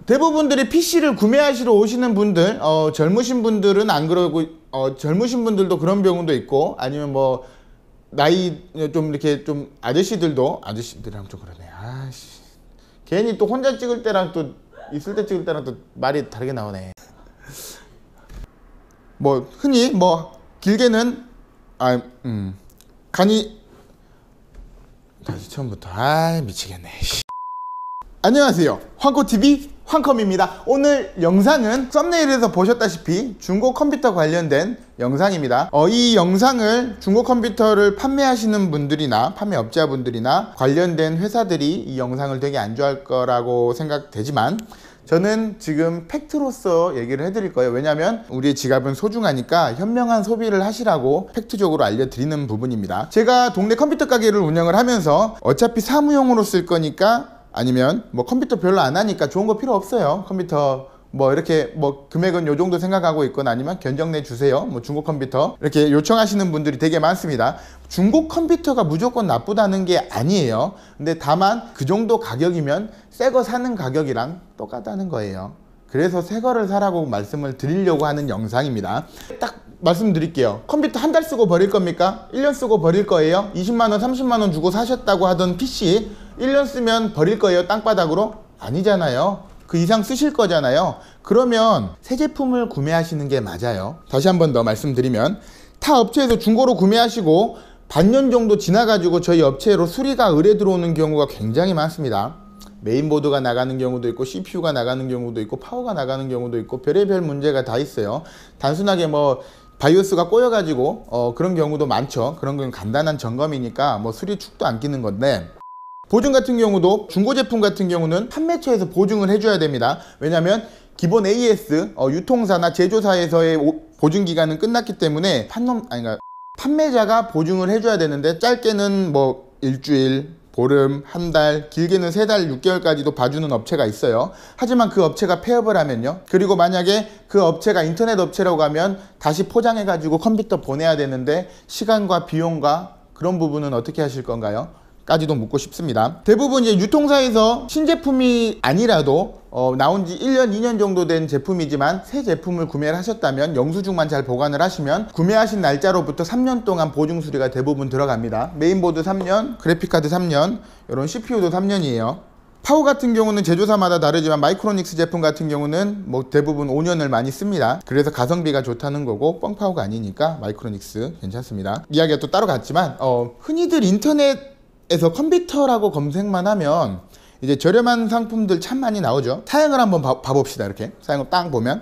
대부분들이 PC를 구매하시러 오시는 분들, 젊으신 분들은 안 그러고, 젊으신 분들도 그런 경우도 있고, 아니면 뭐 나이 좀 이렇게 좀 아저씨들이랑 좀 그러네. 아씨, 괜히 또 혼자 찍을 때랑 또 있을 때 찍을 때랑 또 말이 다르게 나오네. 뭐 흔히 뭐 길게는 간이 다시 처음부터 미치겠네. 안녕하세요, 황코TV 황컴입니다. 오늘 영상은 썸네일에서 보셨다시피 중고 컴퓨터 관련된 영상입니다. 이 영상을 중고 컴퓨터를 판매하시는 분들이나 판매업자분들이나 관련된 회사들이 이 영상을 되게 안 좋아할 거라고 생각되지만, 저는 지금 팩트로서 얘기를 해드릴 거예요. 왜냐하면 우리의 지갑은 소중하니까 현명한 소비를 하시라고 팩트적으로 알려드리는 부분입니다. 제가 동네 컴퓨터 가게를 운영을 하면서 어차피 사무용으로 쓸 거니까, 아니면 뭐 컴퓨터 별로 안 하니까 좋은 거 필요 없어요, 컴퓨터 뭐 이렇게 뭐 금액은 요 정도 생각하고 있거나, 아니면 견적내 주세요, 뭐 중고 컴퓨터 이렇게 요청하시는 분들이 되게 많습니다. 중고 컴퓨터가 무조건 나쁘다는 게 아니에요. 근데 다만 그 정도 가격이면 새 거 사는 가격이랑 똑같다는 거예요. 그래서 새 거를 사라고 말씀을 드리려고 하는 영상입니다. 딱 말씀드릴게요. 컴퓨터 한 달 쓰고 버릴 겁니까? 1년 쓰고 버릴 거예요? 20만원 30만원 주고 사셨다고 하던 PC 1년 쓰면 버릴 거예요, 땅바닥으로? 아니잖아요. 그 이상 쓰실 거잖아요. 그러면 새 제품을 구매하시는 게 맞아요. 다시 한 번 더 말씀드리면, 타 업체에서 중고로 구매하시고 반년 정도 지나가지고 저희 업체로 수리가 의뢰 들어오는 경우가 굉장히 많습니다. 메인보드가 나가는 경우도 있고, CPU가 나가는 경우도 있고, 파워가 나가는 경우도 있고, 별의별 문제가 다 있어요. 단순하게 뭐 바이오스가 꼬여가지고 그런 경우도 많죠. 그런 건 간단한 점검이니까 뭐 수리 축도 안 끼는 건데, 보증 같은 경우도 중고 제품 같은 경우는 판매처에서 보증을 해줘야 됩니다. 왜냐하면 기본 AS 유통사나 제조사에서의 보증 기간은 끝났기 때문에 판매자가 보증을 해줘야 되는데, 짧게는 뭐 일주일, 보름, 한 달, 길게는 3달, 6개월까지도 봐주는 업체가 있어요. 하지만 그 업체가 폐업을 하면요, 그리고 만약에 그 업체가 인터넷 업체라고 하면 다시 포장해 가지고 컴퓨터 보내야 되는데, 시간과 비용과 그런 부분은 어떻게 하실 건가요? 까지도 묻고 싶습니다. 대부분 이제 유통사에서 신제품이 아니라도 나온 지 1년, 2년 정도 된 제품이지만 새 제품을 구매를 하셨다면 영수증만 잘 보관을 하시면 구매하신 날짜로부터 3년 동안 보증 수리가 대부분 들어갑니다. 메인보드 3년, 그래픽카드 3년, 이런 CPU도 3년이에요. 파워 같은 경우는 제조사마다 다르지만 마이크로닉스 제품 같은 경우는 뭐 대부분 5년을 많이 씁니다. 그래서 가성비가 좋다는 거고, 뻥파워가 아니니까 마이크로닉스 괜찮습니다. 이야기가 또 따로 갔지만 흔히들 인터넷에서 컴퓨터라고 검색만 하면 이제 저렴한 상품들 참 많이 나오죠. 사양을 한번 봐봅시다. 이렇게 사양을 딱 보면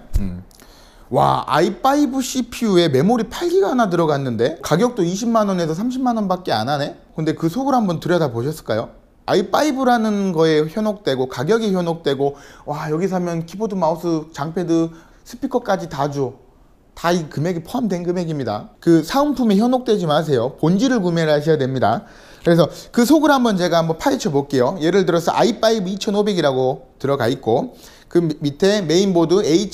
와, i5 CPU에 메모리 8기가 하나 들어갔는데 가격도 20만원에서 30만원 밖에 안 하네. 근데 그 속을 한번 들여다 보셨을까요? i5라는 거에 현혹되고, 가격이 현혹되고, 와, 여기 사면 키보드, 마우스, 장패드, 스피커까지 다 줘. 다 이 금액이 포함된 금액입니다. 그 사은품에 현혹되지 마세요. 본질을 구매를 하셔야 됩니다. 그래서 그 속을 제가 한번 파헤쳐 볼게요. 예를 들어서 i5 2500이라고 들어가 있고, 그 밑에 메인보드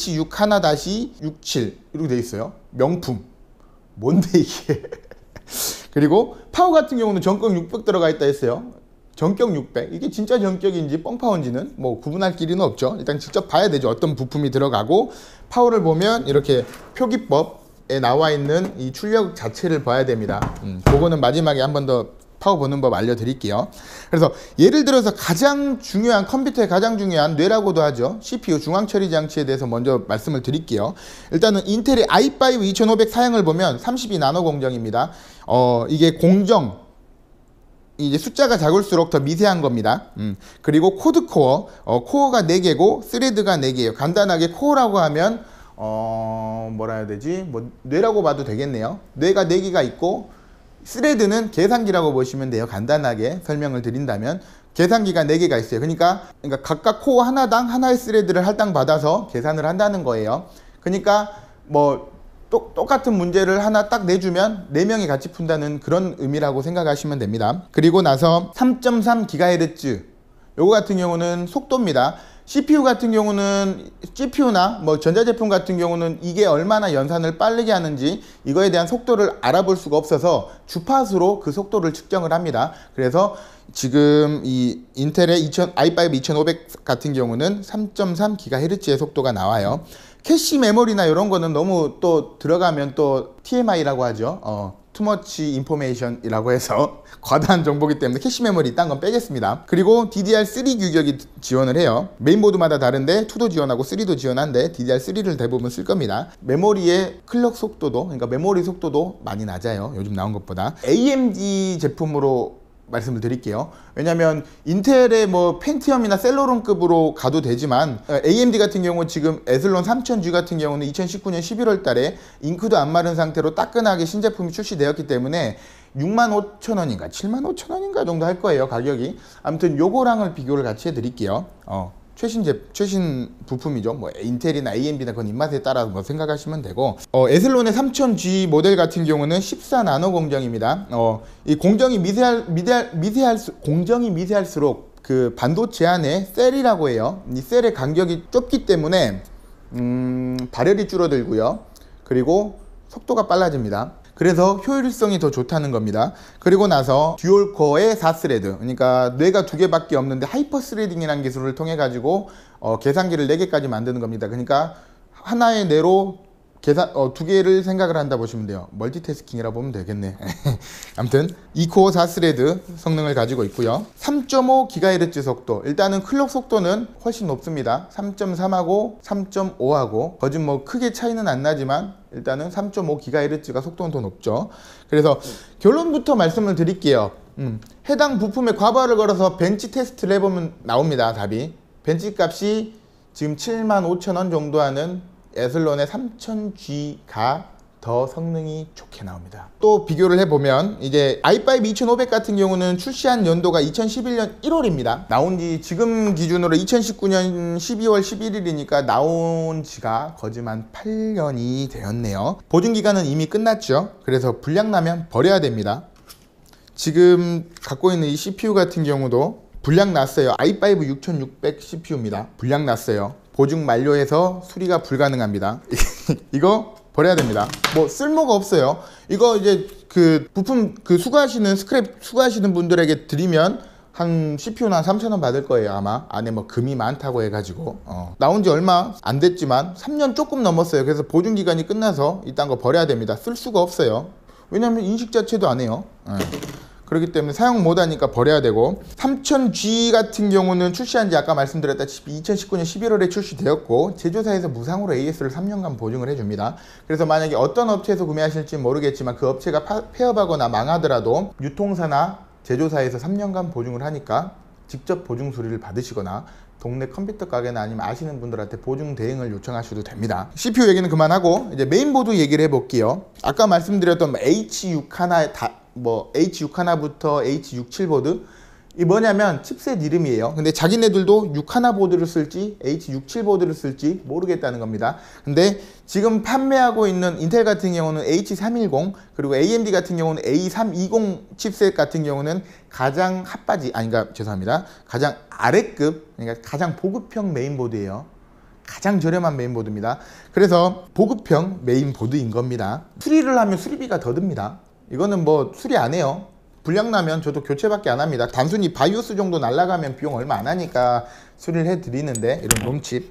H61-67 이렇게 돼 있어요. 명품. 뭔데 이게? 그리고 파워 같은 경우는 전격 600 들어가 있다 했어요. 전격 600. 이게 진짜 전격인지 뻥파워인지는 뭐 구분할 길이는 없죠. 일단 직접 봐야 되죠. 어떤 부품이 들어가고. 파워를 보면 이렇게 표기법에 나와 있는 이 출력 자체를 봐야 됩니다. 그거는 마지막에 한 번 더 파워 보는 법 알려드릴게요. 그래서 예를 들어서 가장 중요한, 컴퓨터의 가장 중요한 뇌라고도 하죠, CPU 중앙처리 장치에 대해서 먼저 말씀을 드릴게요. 일단은 인텔의 i5 2500 사양을 보면 32나노 공정입니다. 이게 공정, 이제 숫자가 작을수록 더 미세한 겁니다. 그리고 코드코어, 코어가 4개고 스레드가 4개예요. 간단하게 코어라고 하면 뭐라 해야 되지? 뭐 뇌라고 봐도 되겠네요. 뇌가 4개가 있고, 스레드는 계산기라고 보시면 돼요. 간단하게 설명을 드린다면 계산기가 4개가 있어요. 그러니까 각각 코어 하나당 하나의 스레드를 할당 받아서 계산을 한다는 거예요. 그러니까 뭐 똑같은 문제를 하나 딱 내주면 4명이 같이 푼다는 그런 의미라고 생각하시면 됩니다. 그리고 나서 3.3GHz 요거 같은 경우는 속도입니다. CPU 같은 경우는 GPU나 뭐 전자제품 같은 경우는 이게 얼마나 연산을 빠르게 하는지 이거에 대한 속도를 알아볼 수가 없어서 주파수로 그 속도를 측정을 합니다. 그래서 지금 이 인텔의 i5 2500 같은 경우는 3.3GHz의 속도가 나와요. 캐시 메모리나 이런 거는 너무 또 들어가면 또 TMI라고 하죠. too much information이라고 해서 과다한 정보기 때문에 캐시 메모리 이딴 건 빼겠습니다. 그리고 DDR3 규격이 지원을 해요. 메인보드마다 다른데 2도 지원하고 3도 지원한데 DDR3를 대부분 쓸 겁니다. 메모리의 클럭 속도도, 그러니까 메모리 속도도 많이 낮아요. 요즘 나온 것보다. AMD 제품으로 말씀을 드릴게요. 왜냐면 인텔의 뭐 펜티엄이나 셀러론급으로 가도 되지만 AMD 같은 경우 지금 에슬론 3000G 같은 경우는 2019년 11월 달에 잉크도 안 마른 상태로 따끈하게 신제품이 출시되었기 때문에 65,000원인가 75,000원인가 정도 할 거예요, 가격이. 아무튼 요거랑을 비교를 같이 해 드릴게요. 최신 부품이죠. 뭐 인텔이나 AMD나 그건 입맛에 따라 뭐 생각하시면 되고, 에슬론의 3000G 모델 같은 경우는 14나노 공정입니다. 이 공정이 공정이 미세할수록 그 반도체 안에 셀이라고 해요. 이 셀의 간격이 좁기 때문에 발열이 줄어들고요. 그리고 속도가 빨라집니다. 그래서 효율성이 더 좋다는 겁니다. 그리고 나서 듀얼코어의 4스레드, 그러니까 뇌가 2개밖에 없는데 하이퍼 스레딩이라는 기술을 통해 가지고 계산기를 4개까지 만드는 겁니다. 그러니까 하나의 뇌로 2개를 생각을 한다 보시면 돼요. 멀티태스킹이라 보면 되겠네. 아무튼 2코어 4스레드 성능을 가지고 있고요. 3.5GHz 속도, 일단은 클럭 속도는 훨씬 높습니다. 3.3하고 3.5하고 거짓 뭐 크게 차이는 안 나지만 일단은 3.5GHz가 속도는 더 높죠. 그래서 결론부터 말씀을 드릴게요. 해당 부품에 괄호를 걸어서 벤치 테스트를 해보면 나옵니다. 답이. 벤치 값이 지금 75,000원 정도 하는 에슬론의 3000G가 더 성능이 좋게 나옵니다. 또 비교를 해보면 이제 i5 2500 같은 경우는 출시한 연도가 2011년 1월입니다. 나온 지 지금 기준으로 2019년 12월 11일이니까 나온 지가 거짓말 8년이 되었네요. 보증기간은 이미 끝났죠. 그래서 불량 나면 버려야 됩니다. 지금 갖고 있는 이 CPU 같은 경우도 불량 났어요. i5 6600 CPU입니다. 불량 났어요. 보증 만료해서 수리가 불가능합니다. 이거 버려야 됩니다. 뭐 쓸모가 없어요. 이거 이제 그 부품 그 수거하시는 스크랩 수거하시는 분들에게 드리면 한 CPU는 한 3,000원 받을 거예요. 아마 안에 뭐 금이 많다고 해가지고 나온 지 얼마 안 됐지만 3년 조금 넘었어요. 그래서 보증 기간이 끝나서 이딴 거 버려야 됩니다. 쓸 수가 없어요. 왜냐면 인식 자체도 안 해요. 그렇기 때문에 사용 못하니까 버려야 되고, 3000G 같은 경우는 출시한 지 아까 말씀드렸다시피 2019년 11월에 출시되었고 제조사에서 무상으로 AS를 3년간 보증을 해줍니다. 그래서 만약에 어떤 업체에서 구매하실지 모르겠지만 그 업체가 폐업하거나 망하더라도 유통사나 제조사에서 3년간 보증을 하니까 직접 보증 수리를 받으시거나 동네 컴퓨터 가게나 아니면 아시는 분들한테 보증 대행을 요청하셔도 됩니다. CPU 얘기는 그만하고 이제 메인보드 얘기를 해볼게요. 아까 말씀드렸던 H6 하나 뭐 H6 하나부터 H67 보드, 이 뭐냐면 칩셋 이름이에요. 근데 자기네들도 6 하나 보드를 쓸지 H67 보드를 쓸지 모르겠다는 겁니다. 근데 지금 판매하고 있는 인텔 같은 경우는 H310, 그리고 AMD 같은 경우는 A320 칩셋 같은 경우는 가장 죄송합니다. 가장 아래급, 그러니까 가장 보급형 메인보드예요. 가장 저렴한 메인보드입니다. 그래서 보급형 메인보드인 겁니다. 수리를 하면 수리비가 더 듭니다. 이거는 뭐 수리 안 해요. 불량 나면 저도 교체밖에 안 합니다. 단순히 바이오스 정도 날라가면 비용 얼마 안 하니까 수리를 해 드리는데, 이런 롬칩.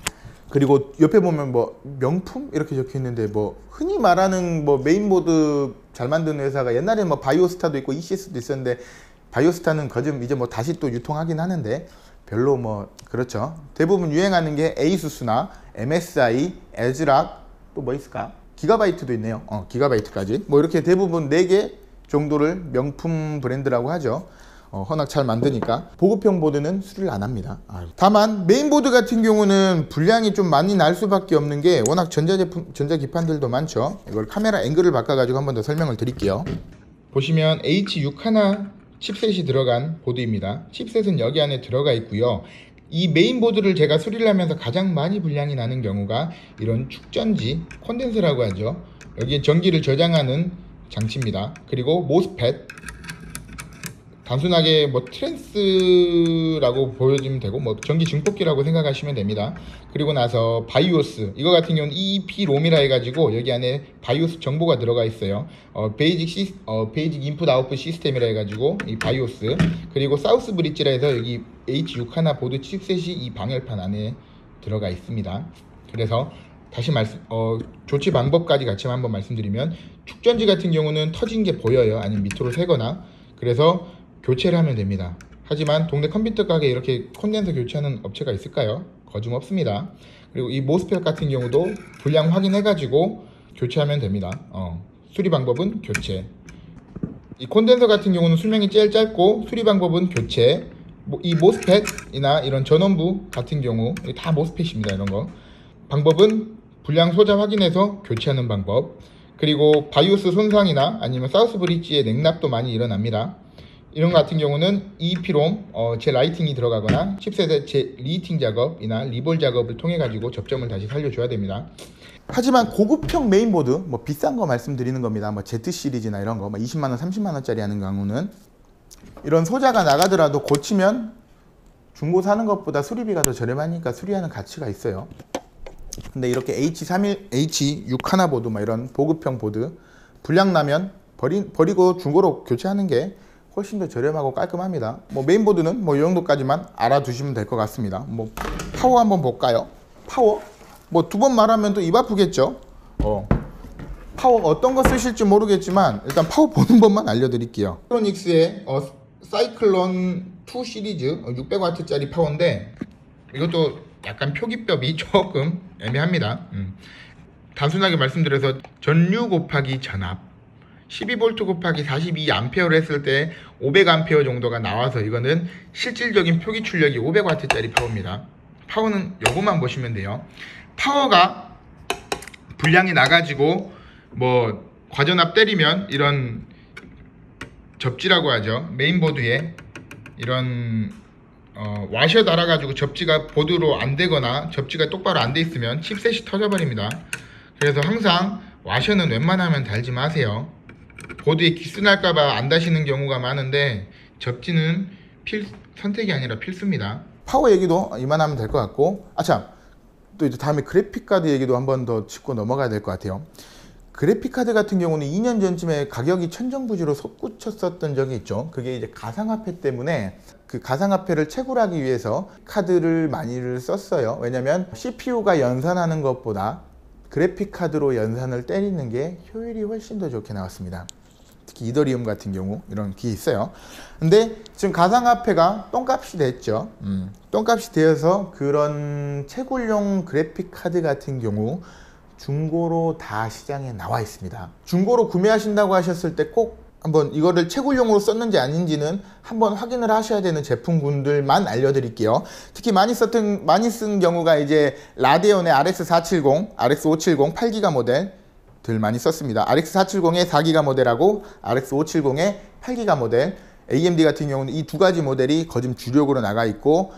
그리고 옆에 보면 뭐 명품 이렇게 적혀 있는데, 뭐 흔히 말하는 뭐 메인보드 잘 만드는 회사가 옛날에는 뭐 바이오스타도 있고 ECS도 있었는데, 바이오스타는 거즘 이제 뭐 다시 또 유통하긴 하는데 별로 뭐 그렇죠. 대부분 유행하는 게 에이수스나 MSI, 에즈락, 또 뭐 있을까? 기가바이트도 있네요. 기가바이트까지. 뭐 이렇게 대부분 4개 정도를 명품 브랜드라고 하죠. 워낙 잘 만드니까. 보급형 보드는 수리를 안 합니다. 다만 메인보드 같은 경우는 불량이 좀 많이 날 수밖에 없는 게 워낙 전자기판들도 많죠. 이걸 카메라 앵글을 바꿔가지고 한 번 더 설명을 드릴게요. 보시면 H6 하나 칩셋이 들어간 보드입니다. 칩셋은 여기 안에 들어가 있고요. 이 메인보드를 제가 수리를 하면서 가장 많이 불량이 나는 경우가 이런 축전지, 콘덴서라고 하죠. 여기에 전기를 저장하는 장치입니다. 그리고 모스펫 단순하게 뭐 트랜스라고 보여주면 되고 뭐 전기 증폭기라고 생각하시면 됩니다. 그리고 나서 바이오스 이거 같은 경우는 EEP롬이라 해가지고 여기 안에 바이오스 정보가 들어가 있어요. 베이직 인풋 아웃풋 시스템이라 해가지고 이 바이오스, 그리고 사우스 브릿지라 해서 여기 H61 보드 칩셋이 이 방열판 안에 들어가 있습니다. 그래서 다시 조치 방법까지 같이 한번 말씀드리면, 축전지 같은 경우는 터진 게 보여요. 아니면 밑으로 새거나. 그래서 교체를 하면 됩니다. 하지만 동네 컴퓨터 가게에 이렇게 콘덴서 교체하는 업체가 있을까요? 거짓없습니다. 그리고 이 모스펫 같은 경우도 불량 확인해 가지고 교체하면 됩니다. 수리 방법은 교체. 이 콘덴서 같은 경우는 수명이 제일 짧고 수리 방법은 교체. 이 모스펫이나 이런 전원부 같은 경우 다 모스펫입니다. 이런 거 방법은 불량 소자 확인해서 교체하는 방법. 그리고 바이오스 손상이나 아니면 사우스 브릿지의 냉납도 많이 일어납니다. 이런 같은 경우는 EEP롬 재라이팅이 들어가거나 칩셋의 재리히팅 작업이나 리볼 작업을 통해 가지고 접점을 다시 살려줘야 됩니다. 하지만 고급형 메인보드, 뭐 비싼 거 말씀드리는 겁니다. 뭐 Z 시리즈나 이런 거, 뭐 20만원, 30만원짜리 하는 경우는 이런 소자가 나가더라도 고치면 중고 사는 것보다 수리비가 더 저렴하니까 수리하는 가치가 있어요. 근데 이렇게 H61 보드, 막 이런 보급형 보드 불량 나면 버리고 중고로 교체하는 게 훨씬 더 저렴하고 깔끔합니다. 뭐 메인보드는 뭐 이 정도까지만 알아두시면 될 것 같습니다. 뭐 파워 한번 볼까요? 파워? 뭐 두 번 말하면 또 입 아프겠죠? 파워 어떤 거 쓰실지 모르겠지만 일단 파워 보는 법만 알려드릴게요. 일렉트로닉스의 사이클론 2 시리즈 600W짜리 파워인데, 이것도 약간 표기법이 조금 애매합니다. 단순하게 말씀드려서 전류 곱하기 전압 12V 곱하기 42A를 했을 때 500A 정도가 나와서 이거는 실질적인 표기 출력이 500W짜리 파워입니다. 파워는 요것만 보시면 돼요. 파워가 불량이 나가지고 뭐 과전압 때리면 이런 접지라고 하죠. 메인보드에 이런 와셔 달아가지고 접지가 보드로 안 되거나 접지가 똑바로 안 돼 있으면 칩셋이 터져버립니다. 그래서 항상 와셔는 웬만하면 달지 마세요. 보드에 기스 날까봐 안 다시는 경우가 많은데 접지는 선택이 아니라 필수입니다. 파워 얘기도 이만하면 될 것 같고, 참, 또 이제 다음에 그래픽카드 얘기도 한 번 더 짚고 넘어가야 될 것 같아요. 그래픽카드 같은 경우는 2년 전쯤에 가격이 천정부지로 솟구쳤었던 적이 있죠. 그게 이제 가상화폐 때문에 그 가상화폐를 채굴하기 위해서 카드를 많이를 썼어요. 왜냐면 CPU가 연산하는 것보다 그래픽카드로 연산을 때리는 게 효율이 훨씬 더 좋게 나왔습니다. 특히 이더리움 같은 경우 이런 게 있어요. 근데 지금 가상화폐가 똥값이 됐죠. 똥값이 되어서 그런 채굴용 그래픽카드 같은 경우 중고로 다 시장에 나와 있습니다. 중고로 구매하신다고 하셨을 때 꼭 한번 이거를 채굴용으로 썼는지 아닌지는 한번 확인을 하셔야 되는 제품군들만 알려드릴게요. 특히 많이 쓴 경우가 이제 라데온의 RX470, RX570 8기가 모델들 많이 썼습니다. RX470의 4기가 모델하고 RX570의 8기가 모델, AMD 같은 경우는 이 두 가지 모델이 거진 주력으로 나가 있고,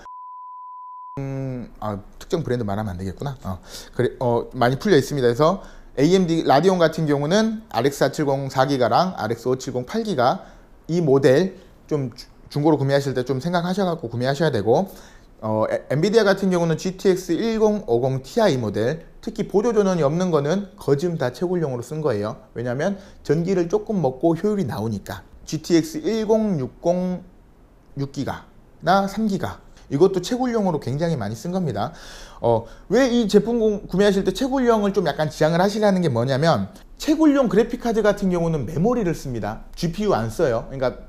특정 브랜드 말하면 안 되겠구나. 많이 풀려 있습니다. 그래서 AMD 라디온 같은 경우는 RX470 4기가랑 RX570 8기가 이 모델 좀 중고로 구매하실 때 좀 생각하셔갖고 구매하셔야 되고, 엔비디아 같은 경우는 GTX 1050 Ti 모델, 특히 보조 전원이 없는 거는 거즘 다 채굴용으로 쓴 거예요. 왜냐면 전기를 조금 먹고 효율이 나오니까. GTX 1060 6기가나 3기가 이것도 채굴용으로 굉장히 많이 쓴 겁니다. 왜 이 제품 구매하실 때 채굴용을 좀 약간 지향을 하시라는 게 뭐냐면, 채굴용 그래픽카드 같은 경우는 메모리를 씁니다. GPU 안 써요. 그러니까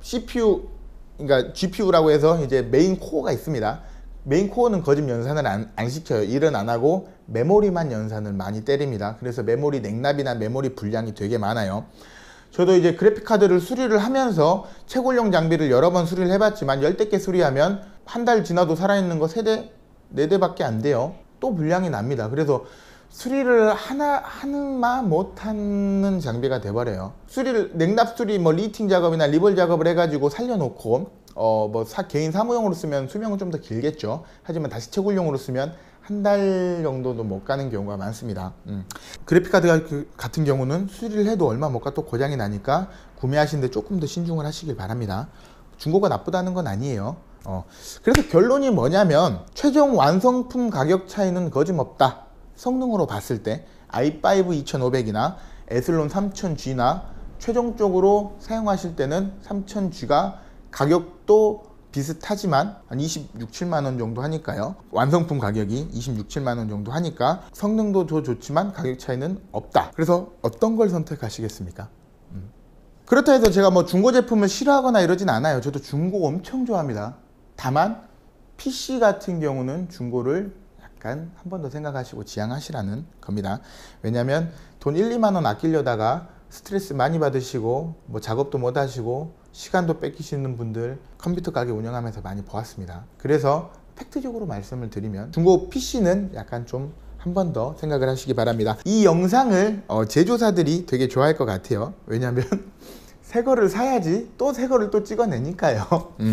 GPU라고 해서 이제 메인 코어가 있습니다. 메인 코어는 거짓 연산을 안 시켜요. 일은 안 하고 메모리만 연산을 많이 때립니다. 그래서 메모리 냉납이나 메모리 불량이 되게 많아요. 저도 이제 그래픽카드를 수리를 하면서 채굴용 장비를 여러 번 수리를 해봤지만 10대 개 수리하면 한 달 지나도 살아있는 거 3대, 4대 밖에 안 돼요. 또 불량이 납니다. 그래서 수리를 하나만 못하는 장비가 돼버려요. 냉납 수리, 뭐 리팅 작업이나 리볼 작업을 해가지고 살려놓고 개인 사무용으로 쓰면 수명은 좀 더 길겠죠. 하지만 다시 채굴용으로 쓰면 한 달 정도도 못 가는 경우가 많습니다. 그래픽카드 같은 경우는 수리를 해도 얼마 못 가 또 고장이 나니까 구매하시는데 조금 더 신중을 하시길 바랍니다. 중고가 나쁘다는 건 아니에요. 그래서 결론이 뭐냐면 최종 완성품 가격 차이는 거짓없다. 성능으로 봤을 때 i5 2500이나 에슬론 3000G나 최종적으로 사용하실 때는 3000G가 가격도 비슷하지만 한 26, 7만원 정도 하니까요. 완성품 가격이 26, 7만원 정도 하니까 성능도 더 좋지만 가격 차이는 없다. 그래서 어떤 걸 선택하시겠습니까? 그렇다 해서 제가 뭐 중고 제품을 싫어하거나 이러진 않아요. 저도 중고 엄청 좋아합니다. 다만 PC 같은 경우는 중고를 약간 한 번 더 생각하시고 지양하시라는 겁니다. 왜냐면 돈 1, 2만원 아끼려다가 스트레스 많이 받으시고 뭐 작업도 못 하시고 시간도 뺏기시는 분들 컴퓨터 가게 운영하면서 많이 보았습니다. 그래서 팩트적으로 말씀을 드리면 중고 PC는 약간 좀 한 번 더 생각을 하시기 바랍니다. 이 영상을 제조사들이 되게 좋아할 것 같아요. 왜냐면 새 거를 사야지 또 새 거를 또 찍어내니까요.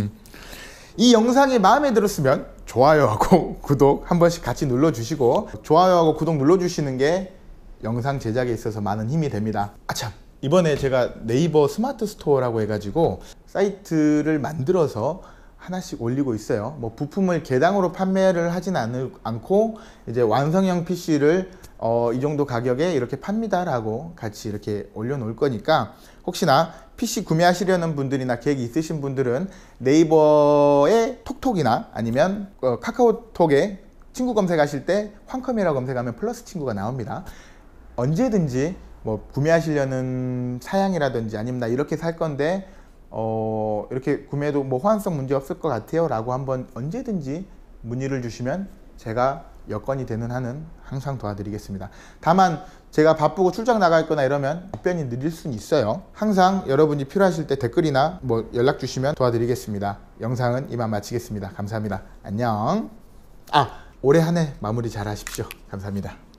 이 영상이 마음에 들었으면 좋아요하고 구독 한 번씩 같이 눌러주시고, 좋아요하고 구독 눌러주시는 게 영상 제작에 있어서 많은 힘이 됩니다. 아참, 이번에 제가 네이버 스마트 스토어라고 해가지고 사이트를 만들어서 하나씩 올리고 있어요. 뭐 부품을 개당으로 판매를 하진 않고 이제 완성형 PC를 이 정도 가격에 이렇게 팝니다 라고 같이 이렇게 올려놓을 거니까, 혹시나 PC 구매하시려는 분들이나 계획이 있으신 분들은 네이버의 톡톡이나 아니면 카카오톡에 친구 검색하실 때 황컴이라고 검색하면 플러스 친구가 나옵니다. 언제든지 뭐 구매하시려는 사양이라든지 아니면 나 이렇게 살 건데 이렇게 구매해도 뭐 호환성 문제 없을 것 같아요 라고 한번 언제든지 문의를 주시면 제가 여건이 되는 한은 항상 도와드리겠습니다. 다만 제가 바쁘고 출장 나갈 거나 이러면 답변이 느릴 수는 있어요. 항상 여러분이 필요하실 때 댓글이나 뭐 연락 주시면 도와드리겠습니다. 영상은 이만 마치겠습니다. 감사합니다. 안녕. 올해 한 해 마무리 잘 하십시오. 감사합니다.